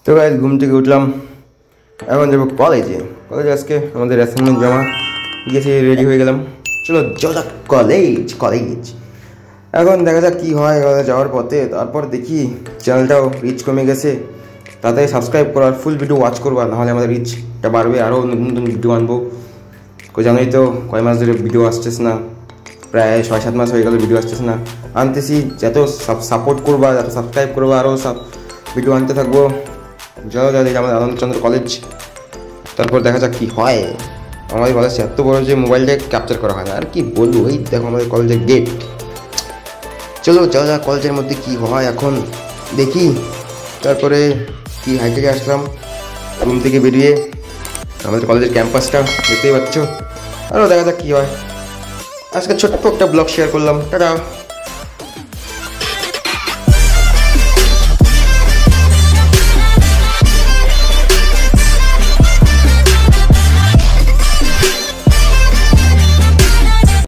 তো গাইস ঘুম থেকে উঠলাম, এখন যাবো কলেজে। আজকে আমাদের অ্যাসাইনমেন্ট জমা গিয়েছি, রেডি হয়ে গেলাম। চলো যাওয়া যাক কলেজ। এখন দেখা যাক কী হয় যাওয়ার পথে। তারপর দেখি চ্যানেলটাও রিচ কমে গেছে, তাড়াতাড়ি সাবস্ক্রাইব করো আর ফুল ভিডিও ওয়াচ করবা, নাহলে আমাদের রিচটা বাড়বে, আরও নতুন নতুন ভিডিও আনবো। জানোই তো কয় মাস ধরে ভিডিও আসতেছে না, প্রায় 6-7 মাস হয়ে গেল ভিডিও আসতেছে না। আনতেছি, যত সাপোর্ট করবা, যত সাবস্ক্রাইব করবা, আরও সব ভিডিও আনতে থাকবো। যাও দেখি আমাদের আনন্দচন্দ্র কলেজ, তারপর দেখা যাক কী হয়। আমাদের কলেজ এত বড় যে মোবাইলটা ক্যাপচার করা হয় না, আর কি বলবো। এই দেখো আমাদের কলেজের গেট। চলো যাও যাক কলেজের মধ্যে কী হয় এখন দেখি। তারপরে কি হাইটে আসলাম রুম থেকে বেরিয়ে, আমাদের কলেজের ক্যাম্পাসটা দেখতেই পাচ্ছ। আরও দেখা যাক কী হয়। আজকে ছোট্ট একটা ব্লগ শেয়ার করলাম, টাটা।